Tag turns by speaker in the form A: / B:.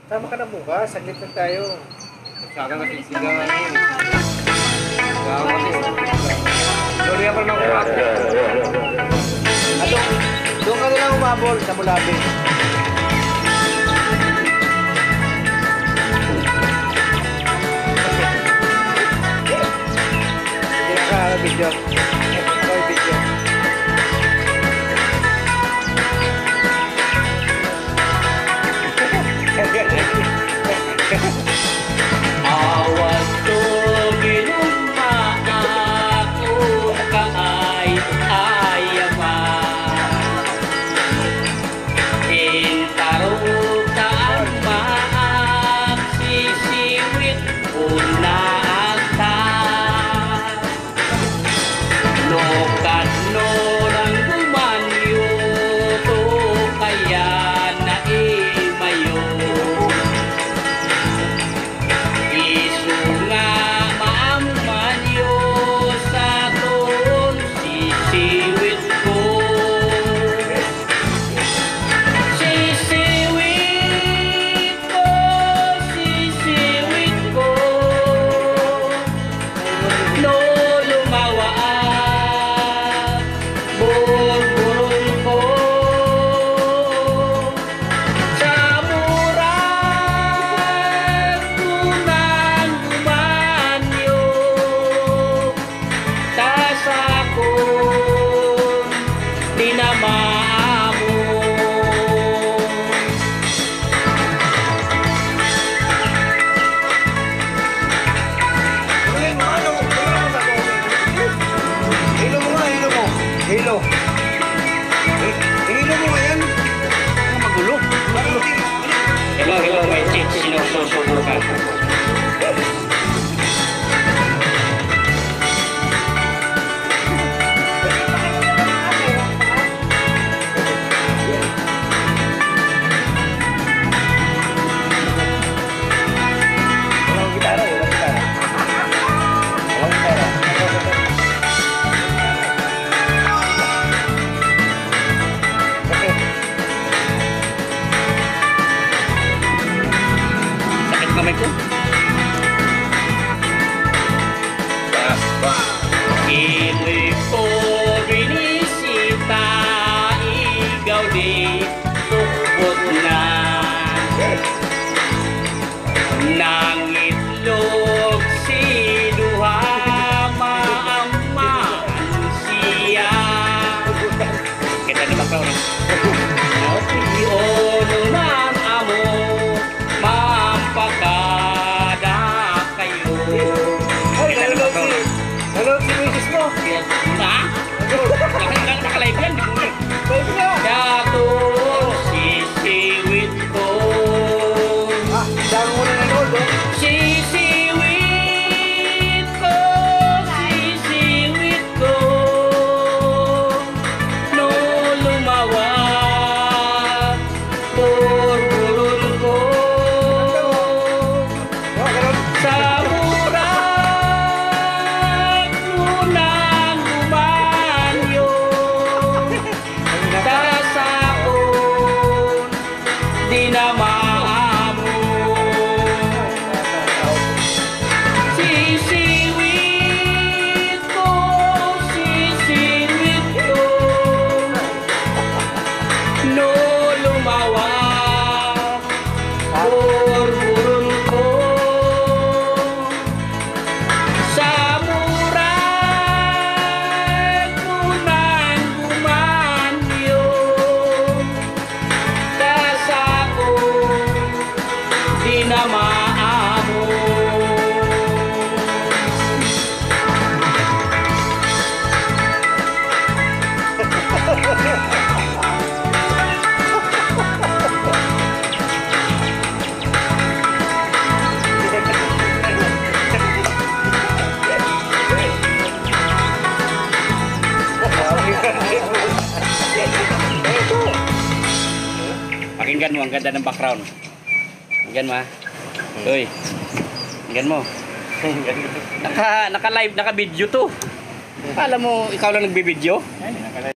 A: Sama ka na bukas, saglit lang tayo. Saka kasi sigawan yun. Sigawan kasi. Sorry ako naman kumakain. Doon ka na lang umabol sa Mulabi. Hindi ka video. Ito yung video.
B: Awas to ginuma ako kaay ayaman intarutan maak sisiwit unata lokat no lang gumanyo to kaya na imayo isu nga maaman yo sa tuon sisiwit ko sisiwit ko sisiwit ko no lumawaat burburong ko sa murag tunang gumanyo tasakon di na maamo
A: Hilo mo nga, hilo mo. Hilo. Hilo mo nga yan.
B: magulo. Hello, may sinususubukan.
A: Walang gitara, walang gitara. Walang gitara.
B: Sakit kamay ko. Ili ko binisita, igaw di sukot na nangitlog si Duha maaman siya. Kita di bakaw na. Ono man amo mampakada kayo.
A: Ay, nalulog si misis mo.
B: Na? Nakalive yan, di mo eh.
A: Baby nga.
B: Dato sisiwit ko
A: Ah, dami mo na nanood, oh.
B: sisiwit ko sisiwit ko no lumawat burburun ko
A: Oh, ganun.
B: sa murag unang gumanyo tasakon di na maamo sisiwit ko no lumawat burburun ko sa murag unang gumanyo tasakon di na maamo Pakinggan mo, ang ganda ng background. Pakinggan mo ha. Uy. Pakinggan mo. Naka-live, naka-video to. Alam mo, ikaw lang nagbi-video?